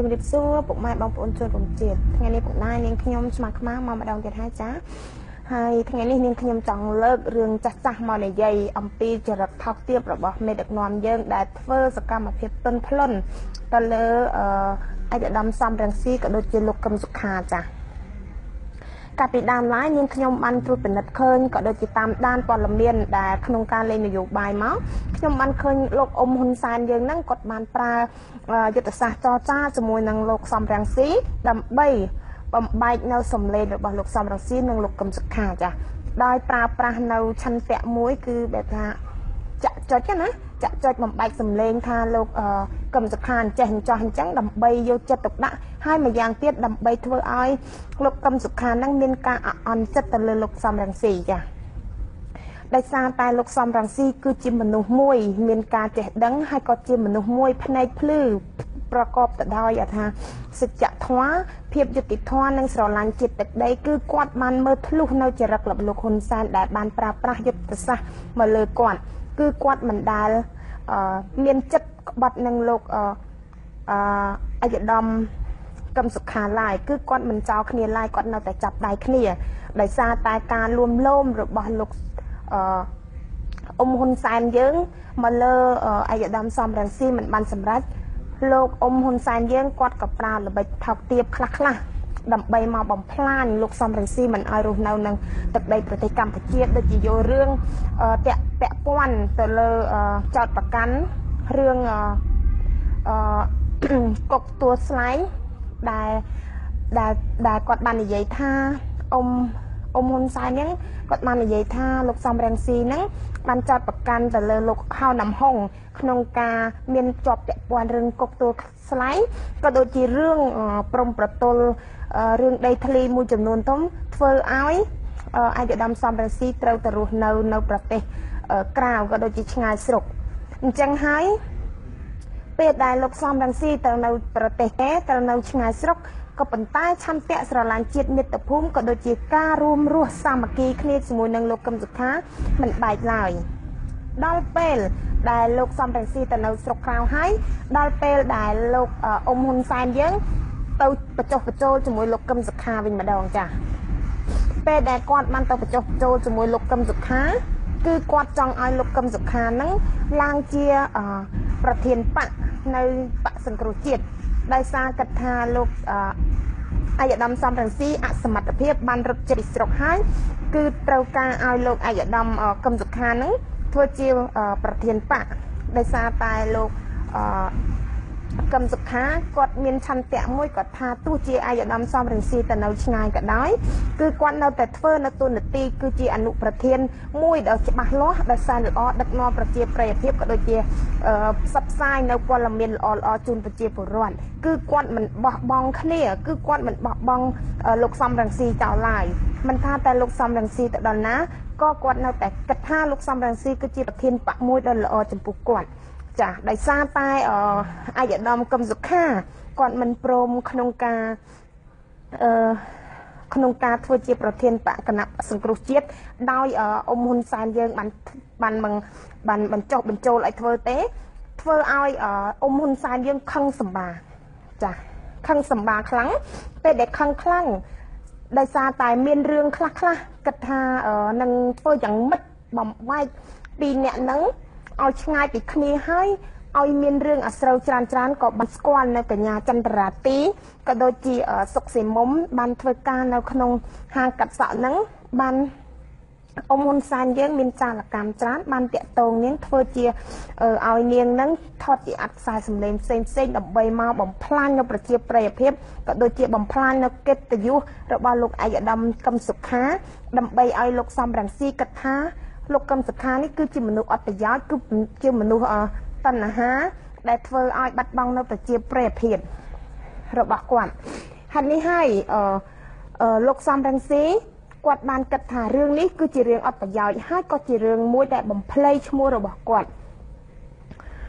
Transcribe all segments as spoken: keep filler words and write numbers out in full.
ជំរាបសួរពុកម៉ែបងប្អូនជនរួមជាតិថ្ងៃនេះពុកណែនាងខ្ញុំស្មាខ្មាស់មកម្ដងទៀតហើយចាហើយថ្ងៃនេះនាងខ្ញុំចង់លើករឿងចាស់ចាស់មកនិយាយអំពីចរិតថោកទាបរបស់មេដឹកនាំយើងដែលធ្វើសកម្មភាពទន់ភ្លន់ទៅលើអឺឯកឧត្តមសំរងស៊ីក៏ដូចជាលោកកឹមសុខាចាកាលពីដើមឡើយនាងខ្ញុំបានត្រួតពិនិត្យឃើញក៏ដូចជាតាមដានព័ត៌មានដែលក្នុងការលេងនយោបាយមកខ្ញុំបានឃើញលោកអ៊ុំហ៊ុនសែនយើងហ្នឹងគាត់បានប្រើយុទ្ធសាស្ត្រចរចាជាមួយនឹងលោកសំរងស៊ីដើម្បីបំបែកនៅសម្លេងរបស់លោកសំរងស៊ីនិងលោកកឹមសុខាចាដោយប្រើប្រាស់នៅឆន្ទៈមួយគឺបែបថាចាក់ចុចណាចាក់ចុចបំបែកសម្លេងថាលោកកឹមសុខាអញ្ចេះអញ្ចោះអញ្ចឹងដើម្បីយកចិត្តទុកដាក់ហើយម្យ៉ាងទៀតដើម្បីធ្វើឲ្យលោកកឹមសុខានឹងមានការអន់ចិត្តទៅលើលោកសំរងស៊ីចាដោយសារតែលោកសំរងស៊ីគឺជាមនុស្សមួយមានការចេះដឹងហើយក៏ជាមនុស្សមួយភ្នែកភ្លឺប្រកបទៅដោយអថាសច្ចធម៌ភាពយុត្តិធម៌និងស្រឡាញ់ជាតិទឹកដីគឺគាត់បានមើលធ្លុះនៅចរិតរបស់លោកហ៊ុនសែនដែលបានប្រើប្រាស់យុទ្ធសាស្ត្រមកលើគាត់គឺគាត់មិនដែលមានចិត្តក្បត់នឹងលោកអឺអយដមកឹមសុខាឡើយគឺគាត់មិនចោលគ្នាឡើយគាត់នៅតែចាប់ដៃគ្នាដោយសារតែការលួមលោមរបស់លោកអឺអ៊ុំហ៊ុនសែនយើងមកលើអយដមសំរងស៊ីមិនបានសម្រេចលោកអ៊ុំហ៊ុនសែនយើងគាត់ក៏ប្រើល្បិចថោកទាបខ្លះខ្លះដើម្បីមកបំផ្លាញលោកសំរងស៊ីមិនឲ្យរស់នៅនឹងទឹកដីប្រទេសកម្ពុជាដូចជាយករឿងតាក់ពាក់ព័ន្ធទៅលើចោតប្រកាន់រឿងអឺកុកទួលស្លែងដែលដែលដែលគាត់បាននិយាយថាអ៊ុំអ៊ុំហ៊ុនសែនហ្នឹងគាត់បាននិយាយថាលោកសំរងស៊ីហ្នឹងបានចោតប្រកាន់ទៅលើលោកហៅណាំហុងក្នុងការមានជាប់ពាក់ព័ន្ធរឿងកុកទួលស្លែងក៏ដូចជារឿងព្រំប្រទល់រឿងដីធ្លីមួយចំនួនធំធ្វើឲ្យឯកឧត្តមសំរងស៊ីត្រូវទៅរស់នៅនៅប្រទេសក្រៅក៏ដូចជាឆ្ងាយស្រុកអញ្ចឹងហើយពេលដែលលោកសំរងស៊ីទៅនៅប្រទេសកែទៅនៅឆ្ងាយស្រុកក៏ប៉ុន្តែឆន្ទៈស្រឡាញ់ជាតិមាតុភូមិក៏ដូចជាការរួមរស់សាមគ្គីគ្នាជាមួយនឹងលោកកឹមសុខាមិនបែកឡើយដល់ពេលដែលលោកសំរងស៊ីទៅនៅស្រុកក្រៅហើយដល់ពេលដែលលោកអ៊ុំហ៊ុនសែនយើងទៅបញ្ចុះបញ្ចូលជាមួយលោកកឹមសុខាវិញម្ដងចាពេលដែលគាត់បានទៅបញ្ចុះបញ្ចូលជាមួយលោកកឹមសុខាគឺគាត់ចង់ឲ្យលោកកឹមសុខាហ្នឹងឡើងជាប្រធានបកនៅបកសង្គ្រោះជាតិដោយសារគិតថាលោកអយដមសំរងស៊ីអសមត្ថភាពបានរត់ចេញពីស្រុកហើយគឺត្រូវការឲ្យលោកអយដមកឹមសុខាហ្នឹងធ្វើជាប្រធានបកដោយសារតែលោកកឹមសុខាគាត់មានឆន្ទៈមួយគាត់ថាទោះជាអយដមសំរងស៊ីទៅនៅឆ្ងាយក៏ដោយគឺគាត់នៅតែធ្វើនៅទូនាទីគឺជាអនុប្រធានមួយដ៏ច្បាស់លាស់ដែលសែនល្អដឹកនាំប្រជាប្រិយភាពក៏ដូចជាផ្សព្វផ្សាយនៅព័ត៌មានល្អល្អជូនប្រជាពលរដ្ឋគឺគាត់មិនបោះបង់គ្នាគឺគាត់មិនបោះបង់លោកសំរងស៊ីចោលឡើយមិនថាតែលោកសំរងស៊ីទៅដល់ណាក៏គាត់នៅតែគិតថាលោកសំរងស៊ីគឺជាប្រធានបកមួយដ៏ល្អចំពោះគាត់ចាដោយសារតែអយដមកឹមសុខាគាត់មិនព្រមក្នុងការអឺក្នុងការធ្វើជាប្រធានបកគណៈសង្គ្រោះជាតិដោយអ៊ុំហ៊ុនសែនយើងបានបានបានបញ្ចុះបញ្ចូលឲ្យធ្វើទេធ្វើឲ្យអ៊ុំហ៊ុនសែនយើងខឹងសម្បាចាខឹងសម្បាខ្លាំងពេលដែលខឹងខ្លាំងដោយសារតែមានរឿងខ្លះខ្លះគិតថានឹងធ្វើយ៉ាងម៉េចបំបែកពីរអ្នកហ្នឹងឲ្យឆ្ងាយពីគ្នាហើយឲ្យមានរឿងអាស្រូវច្រើនច្រើនក៏បានស្គាល់នៅកញ្ញាចន្ទរាទីក៏ដូចជាសុកសេមុំបានធ្វើការនៅក្នុងហាងកាត់សក់ហ្នឹងបានអ៊ុំហ៊ុនសែនយើងមានចាលកម្មច្រើនបានតាក់ទងនាងធ្វើជាឲ្យនាងហ្នឹងថតជាអត្តខ្សែសម្លេងផ្សេងផ្សេងដើម្បីមកបំផ្លាញនៅប្រជាប្រិយភាពក៏ដូចជាបំផ្លាញនៅកិត្តិយសរបស់លោកឯកឧត្តមកឹមសុខាដើម្បីឲ្យលោកសំរងស៊ីគិតថាលោកកឹមសុខានេះគឺជាមនុស្សអត់ប្រយោជន៍គឺជាមនុស្សតណ្ហាដែលធ្វើឲ្យបាត់បង់នៅប្រជាប្រិយភាពរបស់គាត់ហើយនេះហើយលោកសំរងស៊ីគាត់បានគិតថារឿងនេះគឺជារឿងអត់ប្រយោជន៍ហើយក៏ជារឿងមួយដែលបំភ្លៃឈ្មោះរបស់គាត់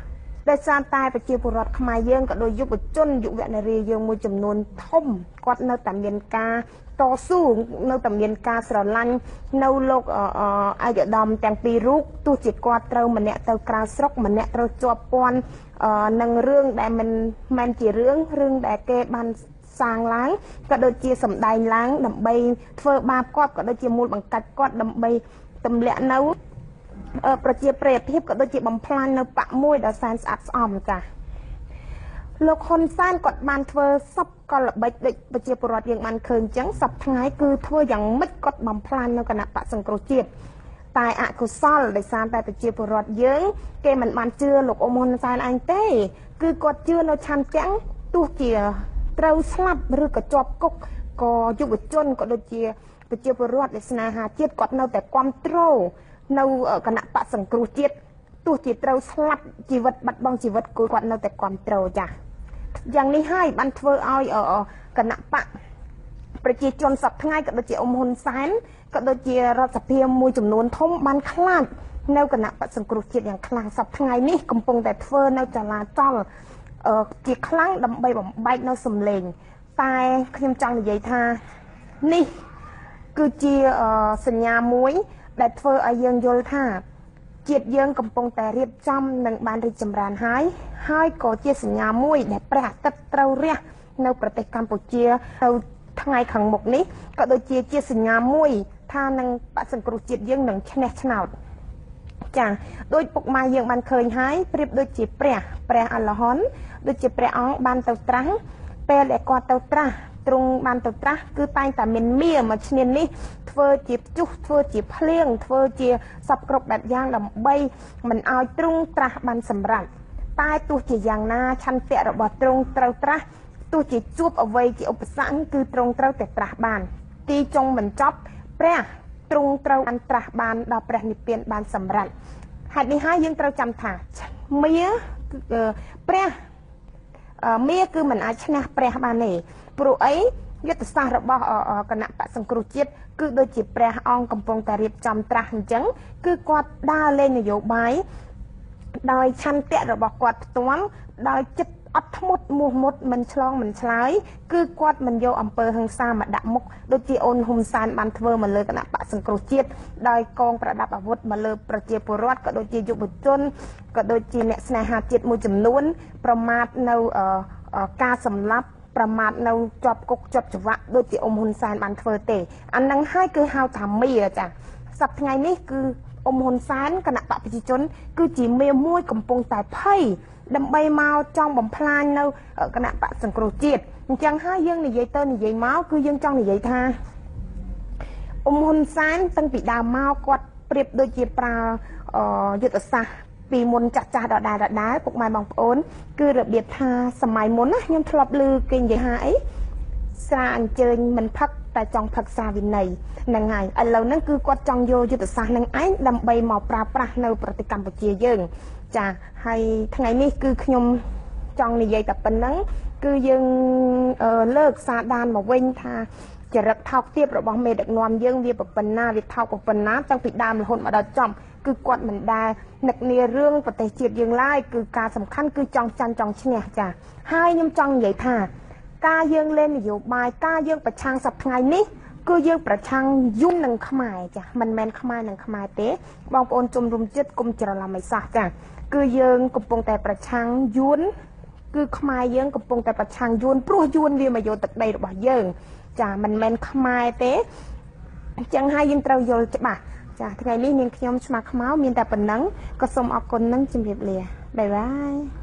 ដោយសារតែប្រជាពលរដ្ឋខ្មែរយើងក៏ដូចយុវជនយុវនារីយើងមួយចំនួនធំគាត់នៅតែមានការតស៊ូនៅតែមានការស្រឡាញ់នៅលោកអាយដាមទាំងពីររូបទោះជាគាត់ត្រូវម្នាក់ទៅក្រៅស្រុកម្នាក់ត្រូវជាប់ពាន់នឹងរឿងដែលមិនមែនជារឿងរឿងដែលគេបានសាងឡើងក៏ដូចជាសម្ដែងឡើងដើម្បីធ្វើបាបគាត់ក៏ដូចជាមូលបង្កាច់គាត់ដើម្បីទម្លាក់នៅប្រជាប្រិយភាពក៏ដូចជាបំផ្លាញនៅបកមួយដ៏សែនស្អាតស្អំចា៎លោកហ៊ុនសែនគាត់បានធ្វើសពកលល្បិចដូចប្រជាពលរដ្ឋយើងបានឃើញអញ្ចឹងសពថ្ងៃគឺធ្វើយ៉ាងម៉េចគាត់បំផ្លាញនៅគណៈបកសង្គ្រោះជាតិតែអកុសលដោយសារតែប្រជាពលរដ្ឋយើងគេមិនបានជឿលោកអ៊ុំហ៊ុនសែនអញទេគឺគាត់ជឿនៅឆន្ទៈទោះជាត្រូវស្លាប់ឬក៏ជាប់គុកក៏យុវជនក៏ដូចជាប្រជាពលរដ្ឋដែលស្នេហាជាតិគាត់នៅតែគ្រប់គ្រងនៅគណៈបកសង្គ្រោះជាតិទោះជាត្រូវស្លាប់ជីវិតបាត់បង់ជីវិតគឺគាត់នៅតែគ្រប់គ្រងចា៎យ៉ាងនេះហើយបានធ្វើឲ្យគណៈបកប្រជាជនសពថ្ងៃក៏ដូចជាអ៊ុំហ៊ុនសែនក៏ដូចជារដ្ឋសភាមួយចំនួនធំបានខ្លាចនៅគណៈបកសង្គ្រោះជាតិយ៉ាងខ្លាំងសពថ្ងៃនេះកំពុងតែធ្វើនៅចលាចលជាខ្លាំងដើម្បីបំបែកនៅសម្លេងតែខ្ញុំចង់និយាយថានេះគឺជាសញ្ញាមួយដែលធ្វើឲ្យយើងយល់ថាជាតិយើងកំពុងតែរៀបចំនឹងបានរីកចម្រើនហើយហើយក៏ជាសញ្ញាមួយដែលព្រះអាទិត្យត្រូវរះនៅប្រទេសកម្ពុជានៅថ្ងៃខាងមុខនេះក៏ដូចជាជាសញ្ញាមួយថានឹងបកសង្គ្រោះជាតិយើងនឹងឈ្នះឆ្នោតចាដោយពុកម៉ែយើងបានឃើញហើយប្រៀបដូចជាព្រះព្រះអរហន្តដូចជាព្រះអង្គបានទៅត្រាស់ពេលដែលគាត់ទៅត្រាស់ទ្រង់បានទៅត្រាស់គឺតែងតែមានមៀមួយឈ្នាននេះធ្វើជាព្យុះធ្វើជាភ្លៀងធ្វើជាសពគ្រប់បែបយ៉ាងដើម្បីមិនឲ្យទ្រង់ត្រាស់បានសម្រេចតែទោះជាយ៉ាងណាឆន្ទៈរបស់ទ្រង់ត្រូវត្រាស់ទោះជាជួបអ្វីជាឧបសគ្គគឺទ្រង់ត្រូវតែត្រាស់បានទីចុងបញ្ចប់ព្រះទ្រង់ត្រូវបានត្រាស់បានដល់ព្រះនិព្វានបានសម្រេចហេតុនេះហើយយើងត្រូវចាំថាមៀព្រះមៀគឺមិនអាចឈ្នះព្រះបានទេព្រោះអីយុទ្ធសាស្ត្ររបស់គណៈបកសង្គ្រោះជាតិគឺដូចជាព្រះអង្គកំពុងតែរៀបចំត្រាស់អញ្ចឹងគឺគាត់ដើរលេងនយោបាយដោយឆន្ទៈរបស់គាត់ផ្ទាល់ដោយចិត្តអត់ធ្មត់មោះមុតមិនឆ្លងមិនឆ្លើយគឺគាត់មិនយកអំពើហិង្សាមកដាក់មុខដូចជាអូនហ៊ុនសែនបានធ្វើមកលើគណៈបកសង្គ្រោះជាតិដោយកងប្រដាប់អាវុធមកលើប្រជាពលរដ្ឋក៏ដូចជាយុវជនក៏ដូចជាអ្នកស្នេហាជាតិមួយចំនួនប្រមាថនៅការសម្លាប់ប្រមាថនៅជាប់គុកជាប់ច្បាក់ដូចជាអ៊ុំហ៊ុនសែនបានធ្វើទេអាហ្នឹងហើយគឺហៅថាមៀចាសប្តាហ៍ថ្ងៃនេះគឺអ៊ុំហ៊ុនសែនគណៈបកប្រជាជនគឺជាមៀមួយកំពុងតែភ័យដើម្បីមកចង់បំផ្លាញនៅគណៈបកសង្គ្រោះជាតិអញ្ចឹងហើយយើងនិយាយទៅនិយាយមកគឺយើងចង់និយាយថាអ៊ុំហ៊ុនសែនតាំងពីដើមមកគាត់ប្រៀបដូចជាប្រើយុទ្ធសាស្ត្រពីមុនចាស់ចាស់ដដែលដដែលពុកម៉ែបងប្អូនគឺរបៀបថាសម័យមុនណាខ្ញុំធ្លាប់ឮគេនិយាយថាអីស្រាអញ្ជើញមិនផឹកតែចង់ផឹកសាវិន័យហ្នឹងហើយឥឡូវហ្នឹងគឺគាត់ចង់យកយុទ្ធសាស្ត្រនឹងឯងដើម្បីមកប្រើប្រាស់នៅប្រទេសកម្ពុជាយើងចាហើយថ្ងៃនេះគឺខ្ញុំចង់និយាយតែប៉ុណ្្នឹងគឺយើងលើកសារដានមកវិញថាចរិតថោកទាបរបស់មេដឹកនាំយើងវាប្រប៉ុណ្ណាវាថោកប្រប៉ុណ្ណាតាំងពីដើមរហូតមកដល់ចប់គឺគាត់មិនដែលនឹកនារឿងប្រទេសជាតិយើងឡើយគឺការសំខាន់គឺចង់ចាញ់ចង់ឈ្នះចាហើយខ្ញុំចង់និយាយថាការយើងលេងនយោបាយការយើងប្រឆាំងសប្តាហ៍ថ្ងៃនេះគឺយើងប្រឆាំងយួននឹងខ្មែរចាមិនមែនខ្មែរនឹងខ្មែរទេបងប្អូនជំរុំចិត្តគុំច្រឡំអីសោះចាគឺយើងកំពុងតែប្រឆាំងយួនគឺខ្មែរយើងកំពុងតែប្រឆាំងយួនព្រោះយួនវាមកយកទឹកដីរបស់យើងចាមិនមែនខ្មែរទេអញ្ចឹងហើយយើងត្រូវយល់ច្បាស់ចាថ្ងៃនេះនាងខ្ញុំឆ្មាខ្មៅមានតែប៉ុណ្ណឹងក៏សូមអរគុណនឹងជម្រាបលាបាយបាយ